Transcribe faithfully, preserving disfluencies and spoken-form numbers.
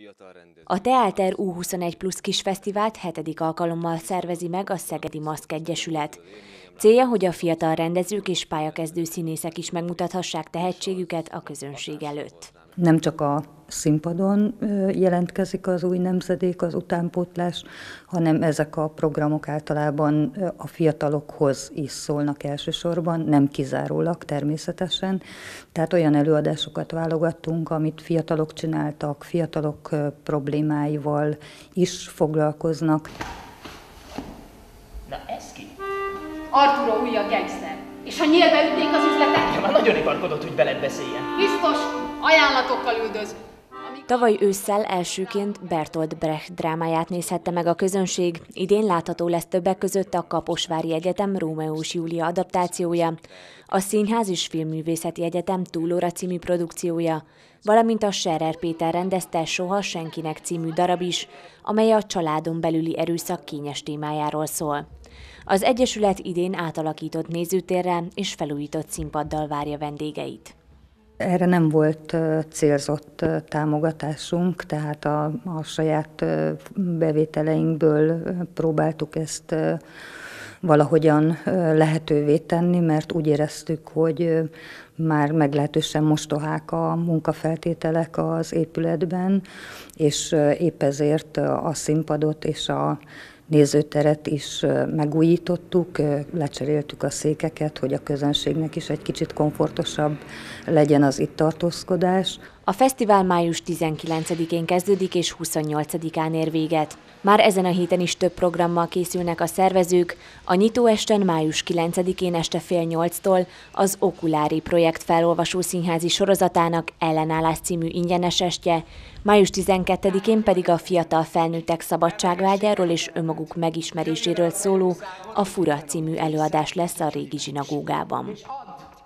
A Teáter U huszonegy plusz kisfesztivált hetedik alkalommal szervezi meg a Szegedi Maszk Egyesület. Célja, hogy a fiatal rendezők és pályakezdő színészek is megmutathassák tehetségüket a közönség előtt. Nem csak a színpadon jelentkezik az új nemzedék, az utánpótlás, hanem ezek a programok általában a fiatalokhoz is szólnak elsősorban, nem kizárólag természetesen. Tehát olyan előadásokat válogattunk, amit fiatalok csináltak, fiatalok problémáival is foglalkoznak. Na ez ki? Arturo újabb gangster. És ha nyílbe ütnék az üzletet? Ja, már nagyon iparkodott, hogy veled beszéljen. Biztos, ajánlatokkal üldöz. Tavaly ősszel elsőként Bertolt Brecht drámáját nézhette meg a közönség, idén látható lesz többek között a Kaposvári Egyetem Rómeó és Júlia adaptációja, a Színház és Filmművészeti Egyetem Túlóra című produkciója, valamint a Scherer Péter rendezte Soha senkinek című darab is, amely a családon belüli erőszak kényes témájáról szól. Az Egyesület idén átalakított nézőtérrel és felújított színpaddal várja vendégeit. Erre nem volt célzott támogatásunk, tehát a, a saját bevételeinkből próbáltuk ezt valahogyan lehetővé tenni, mert úgy éreztük, hogy már meglehetősen mostohák a munkafeltételek az épületben, és épp ezért a színpadot és a nézőteret is megújítottuk, lecseréltük a székeket, hogy a közönségnek is egy kicsit komfortosabb legyen az itt tartózkodás. A fesztivál május tizenkilencedikén kezdődik és huszonnyolcadikán ér véget. Már ezen a héten is több programmal készülnek a szervezők. A nyitóesten május kilencedikén este fél nyolctól az Okulári projekt felolvasó színházi sorozatának Ellenállás című ingyenes estje, május tizenkettedikén pedig a fiatal felnőttek szabadságvágyáról és önmaguk megismeréséről szóló A Fura című előadás lesz a régi zsinagógában.